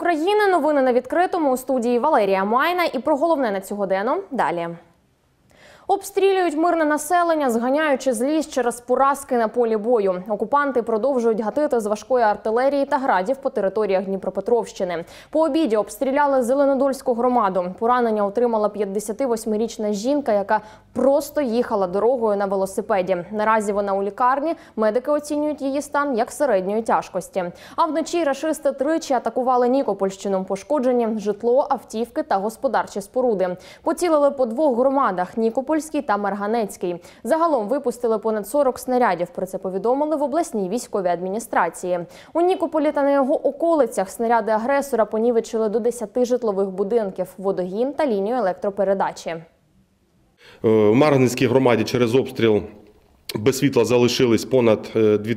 України. Новини на відкритому. У студії Валерія Майна. І про головне на цю годину далі. Обстрілюють мирне населення, зганяючи злість через поразки на полі бою. Окупанти продовжують гатити з важкої артилерії та градів по територіях Дніпропетровщини. По обіді обстріляли Зеленодольську громаду. Поранення отримала 58-річна жінка, яка просто їхала дорогою на велосипеді. Наразі вона у лікарні. Медики оцінюють її стан як середньої тяжкості. А вночі рашисти тричі атакували Нікопольщину. Пошкоджені житло, автівки та господарчі споруди. Поцілили по двох громадах – Нікопольській та Марганецькій. Загалом випустили понад 40 снарядів. Про це повідомили в обласній військовій адміністрації. У Нікополі та на його околицях снаряди агресора понівечили до 10 житлових будинків, водогін та лінію електропередачі. У Марганецькій громаді через обстріл без світла залишились понад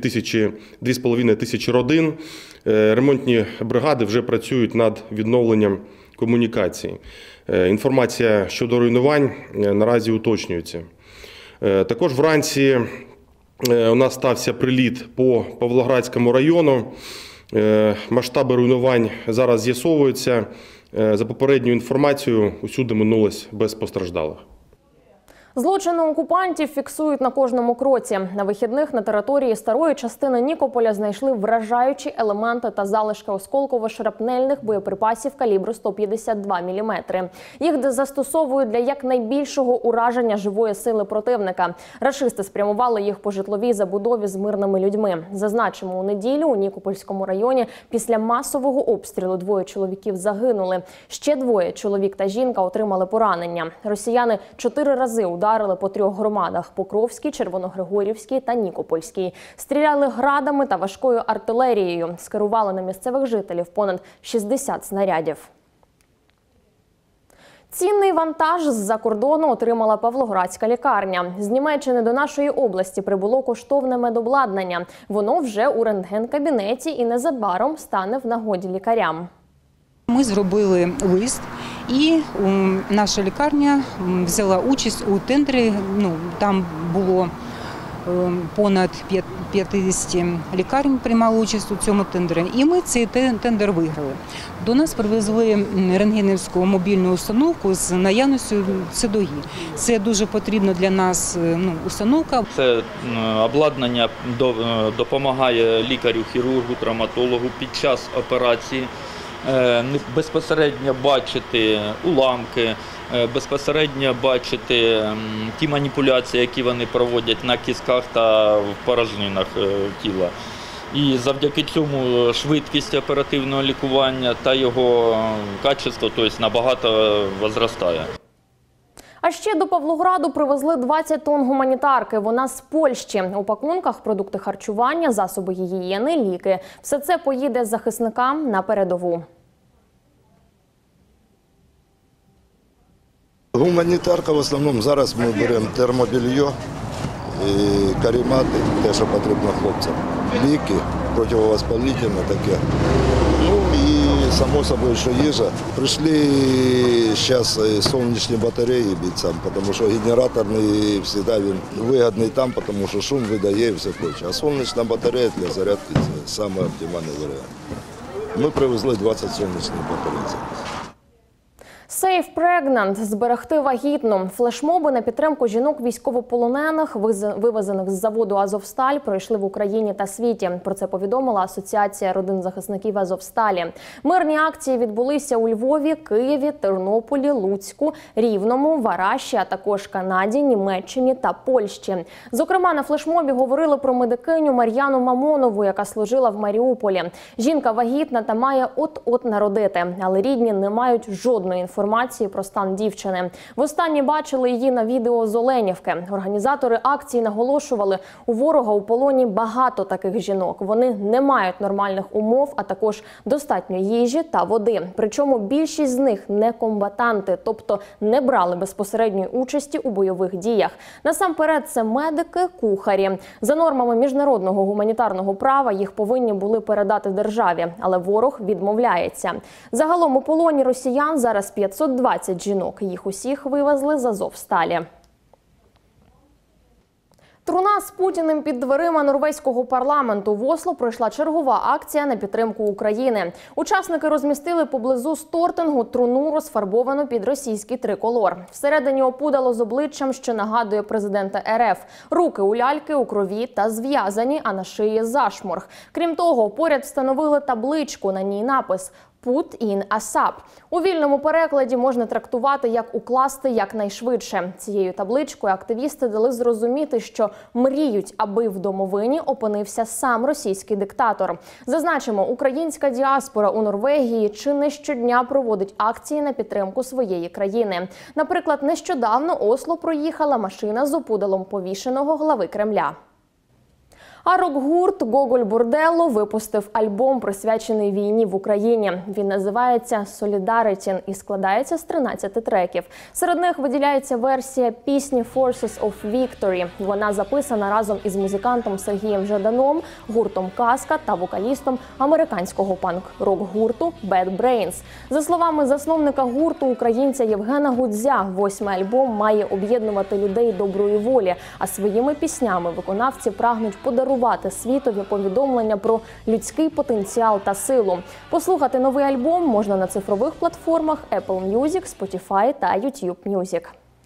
2,5 тисячі родин. Ремонтні бригади вже працюють над відновленням комунікацій. Інформація щодо руйнувань наразі уточнюється. Також вранці у нас стався приліт по Павлоградському району. Масштаби руйнувань зараз з'ясовуються. За попередньою інформацією, усюди минулось без постраждалих. Злочини окупантів фіксують на кожному кроці. На вихідних на території старої частини Нікополя знайшли вражаючі елементи та залишки осколково-шрапнельних боєприпасів калібру 152 мм. Їх застосовують для якнайбільшого ураження живої сили противника. Рашисти спрямували їх по житловій забудові з мирними людьми. Зазначимо, у неділю у Нікопольському районі після масового обстрілу 2 чоловіків загинули. Ще 2 – чоловік та жінка – отримали поранення. Росіяни 4 рази ударили по 3 громадах – Покровській, Червоногригорівській та Нікопольській. Стріляли градами та важкою артилерією. Скерували на місцевих жителів понад 60 снарядів. Цінний вантаж з-за кордону отримала Павлоградська лікарня. З Німеччини до нашої області прибуло коштовне медобладнання. Воно вже у рентген-кабінеті і незабаром стане в нагоді лікарям. Ми зробили лист, і наша лікарня взяла участь у тендері. Там було понад 50 лікарень приймали участь у цьому тендері, і ми цей тендер виграли. До нас привезли рентгенівську мобільну установку з наявністю ЦДОГІ. Це дуже потрібна для нас установка. Це обладнання допомагає лікарю-хірургу, травматологу під час операції безпосередньо бачити уламки, безпосередньо бачити ті маніпуляції, які вони проводять на кістках та в порожнинах тіла. І завдяки цьому швидкість оперативного лікування та його качество набагато зростає. А ще до Павлограду привезли 20 тонн гуманітарки. Вона з Польщі. У пакунках продукти харчування, засоби гігієни, ліки. Все це поїде захисникам на передову. Гуманітарка в основному зараз ми беремо термобільйо, каремати, те, що потрібно хлопцям, ліки, противовоспалительне таке. І, само собою, що їжа. Прийшли зараз сонячні батареї бійцям, тому що генераторний завжди він вигідний там, тому що шум видає і все проче. А сонячна батарея для зарядки – це саме оптимальний варіант. Ми привезли 20 сонячних батарей зараз. Safe Pregnant – зберегти вагітну. Флешмоби на підтримку жінок військовополонених, вивезених з заводу «Азовсталь», пройшли в Україні та світі. Про це повідомила Асоціація родин захисників «Азовсталі». Мирні акції відбулися у Львові, Києві, Тернополі, Луцьку, Рівному, Вараші, а також Канаді, Німеччині та Польщі. Зокрема, на флешмобі говорили про медикиню Мар'яну Мамонову, яка служила в Маріуполі. Жінка вагітна та має от-от народити, але рідні не мають жодної інформації про стан дівчини. Востаннє бачили її на відео з Оленівки. Організатори акції наголошували, у ворога у полоні багато таких жінок. Вони не мають нормальних умов, а також достатньо їжі та води. Причому більшість з них не комбатанти, тобто не брали безпосередньої участі у бойових діях. Насамперед це медики, кухарі. За нормами міжнародного гуманітарного права їх повинні були передати державі, але ворог відмовляється. Загалом у полоні росіян зараз 520 жінок. Їх усіх вивезли з Азовсталі. Труна з Путіним під дверима норвезького парламенту. В Осло пройшла чергова акція на підтримку України. Учасники розмістили поблизу Стортингу труну, розфарбовану під російський триколор. Всередині опудало з обличчям, що нагадує президента РФ. Руки у ляльки у крові та зв'язані, а на шиї зашморг. Крім того, поряд встановили табличку, на ній напис «Put in ASAP». У вільному перекладі можна трактувати як «укласти якнайшвидше». Цією табличкою активісти дали зрозуміти, що мріють, аби в домовині опинився сам російський диктатор. Зазначимо, українська діаспора у Норвегії чи не щодня проводить акції на підтримку своєї країни. Наприклад, нещодавно Осло проїхала машина з опудалом повішеного глави Кремля. А рок-гурт «Гоголь Борделло» випустив альбом, присвячений війні в Україні. Він називається «Солідаритін» і складається з 13 треків. Серед них виділяється версія пісні «Forces of Victory». Вона записана разом із музикантом Сергієм Жаданом, гуртом «Казка» та вокалістом американського панк-рок-гурту «Bad Brains». За словами засновника гурту, українця Євгена Гудзя, 8-й альбом має об'єднувати людей доброї волі, а своїми піснями виконавці прагнуть подарувати світові повідомлення про людський потенціал та силу. Послухати новий альбом можна на цифрових платформах Apple Music, Spotify та YouTube Music.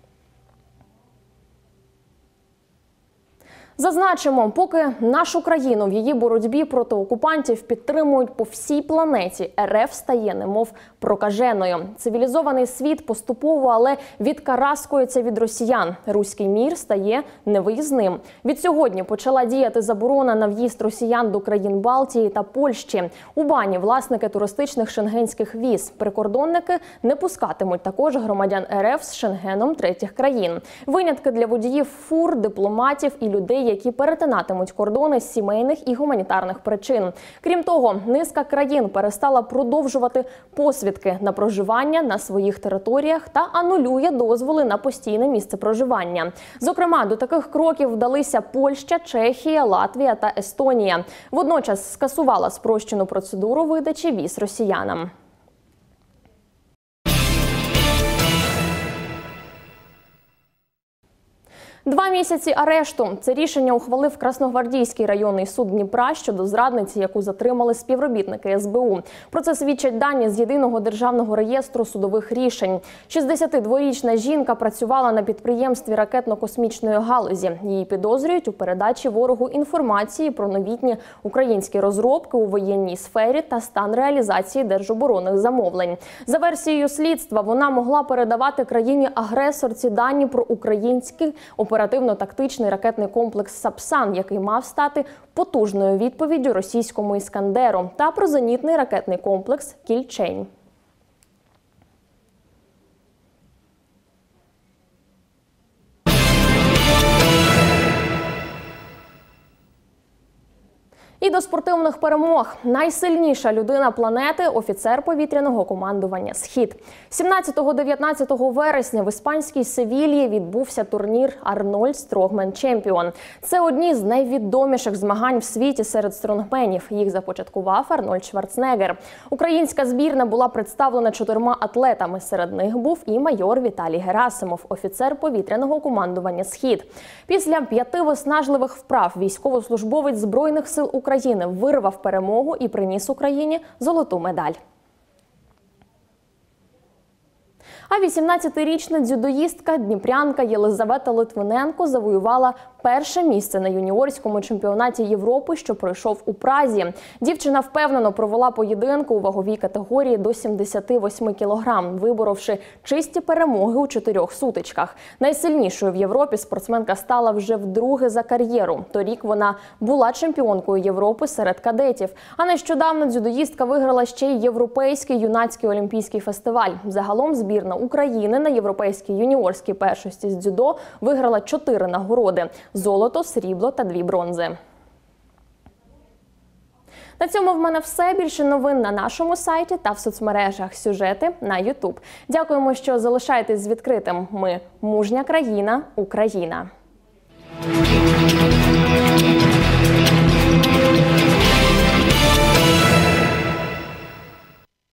Зазначимо, поки нашу країну в її боротьбі проти окупантів підтримують по всій планеті, РФ стає немов прокаженою. Цивілізований світ поступово, але відкараскується від росіян. Руський мір стає невиїзним. Відсьогодні почала діяти заборона на в'їзд росіян до країн Балтії та Польщі. У бані власники туристичних шенгенських віз. Прикордонники не пускатимуть також громадян РФ з Шенгеном третіх країн. Винятки для водіїв фур, дипломатів і людей, які перетинатимуть кордони з сімейних і гуманітарних причин. Крім того, низка країн перестала продовжувати посвідки на проживання на своїх територіях та анулює дозволи на постійне місце проживання. Зокрема, до таких кроків вдалися Польща, Чехія, Латвія та Естонія. Водночас скасувала спрощену процедуру видачі віз росіянам. 2 місяці арешту. Це рішення ухвалив Красногвардійський районний суд Дніпра щодо зрадниці, яку затримали співробітники СБУ. Про це свідчать дані з Єдиного державного реєстру судових рішень. 62-річна жінка працювала на підприємстві ракетно-космічної галузі. Її підозрюють у передачі ворогу інформації про новітні українські розробки у воєнній сфері та стан реалізації держоборонних замовлень. За версією слідства, вона могла передавати країні-агресорці дані про український оперативно-тактичний ракетний комплекс «Сапсан», який мав стати потужною відповіддю російському «Іскандеру», та про зенітний ракетний комплекс «Кільчень». І до спортивних перемог. Найсильніша людина планети – офіцер повітряного командування «Схід». 17-19 вересня в іспанській Севільї відбувся турнір «Арнольд Стронгмен Чемпіон». Це одні з найвідоміших змагань в світі серед стронгменів. Їх започаткував Арнольд Шварценеггер. Українська збірна була представлена 4 атлетами. Серед них був і майор Віталій Герасимов, офіцер повітряного командування «Схід». Після 5 виснажливих вправ військовослужбовець Збройних сил України вирвав перемогу і приніс Україні золоту медаль. А 18-річна дзюдоїстка, дніпрянка Єлизавета Литвиненко завоювала перше місце на юніорському чемпіонаті Європи, що пройшов у Празі. Дівчина впевнено провела поєдинку у ваговій категорії до 78 кілограм, виборовши чисті перемоги у 4 сутичках. Найсильнішою в Європі спортсменка стала вже вдруге за кар'єру. Торік вона була чемпіонкою Європи серед кадетів. А нещодавно дзюдоїстка виграла ще й Європейський юнацький олімпійський фестиваль. Загалом збірна України на європейській юніорській першості з дзюдо виграла 4 нагороди – золото, срібло та 2 бронзи. На цьому в мене все. Більше новин на нашому сайті та в соцмережах. Сюжети на YouTube. Дякуємо, що залишаєтесь з відкритим. Ми – мужня країна, Україна.